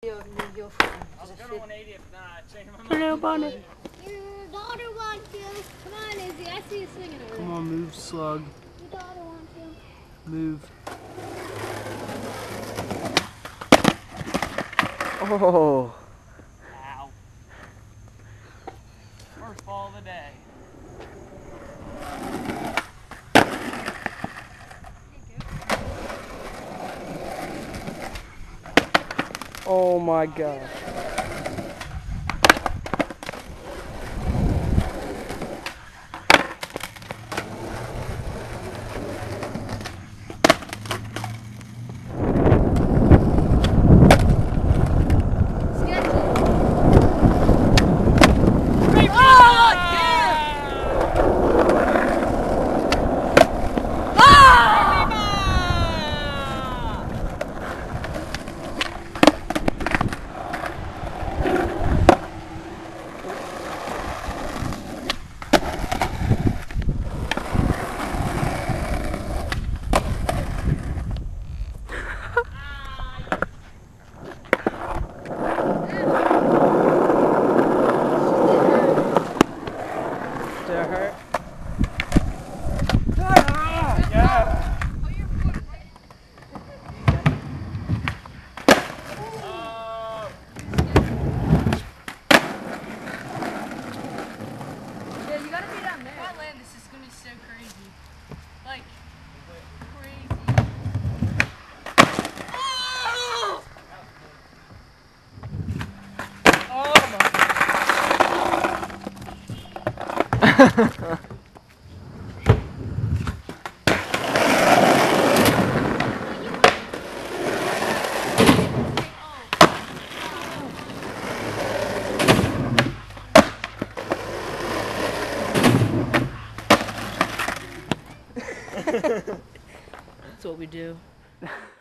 Hello, Bonnie. Your daughter wants you. Come on, Izzy. I see you swinging over there. Come on, move, slug. Your daughter wants you. Move. Oh. Ow. First ball of the day. Oh my God. Did it hurt? This is gonna be so crazy. Like, crazy. That's what we do.